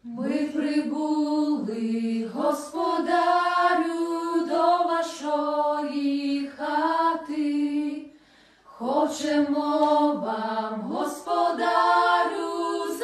Ми прибули, господарю, до вашої хати. Хочемо вам, господарю,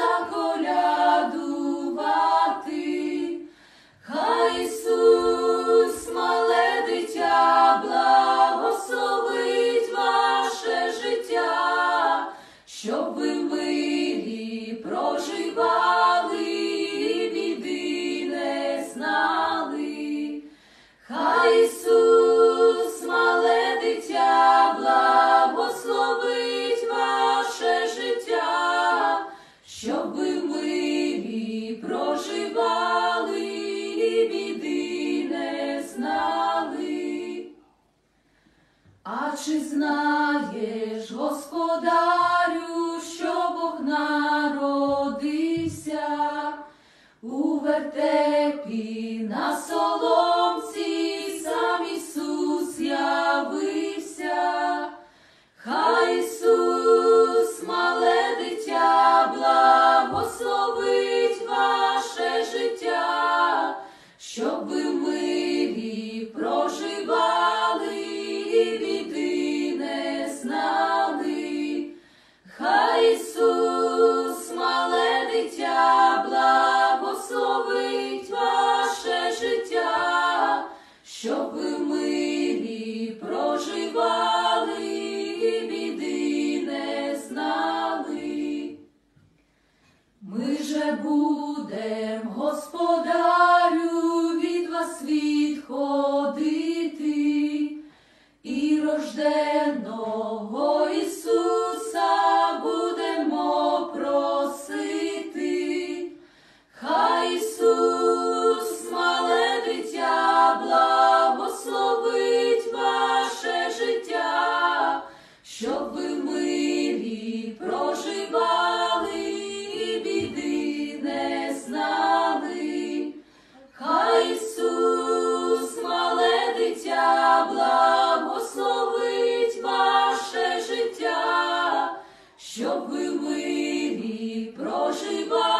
заколядувати. Хай Ісус, мале дитя, благословить ваше життя, щоб ви в мирі проживали і біди не знали. Хай Ісус, мале дитя, благословить ваше життя, щоб ви в мирі проживали і біди не знали. А чи знаєш, господарю, що Бог народився у вертепі на соломці, сам Ісус явився? Хай Ісус, мале дитя, благословить ваше життя, щоб ви в мирі проживали і біди не знали. Хай Ісус, мале дитя, благословить ваше життя, щоб ви в мирі проживали і біди не знали. Ми же будем, господарю, від вас відходити, і рожденого Ісуса будемо просити. Хай Ісус, мале дитя, благословить ваше життя, щоб ви в мирі проживали і біди не знали. Хай Ісус, мале дитя, благословить ваше життя, щоб ви в мирі проживали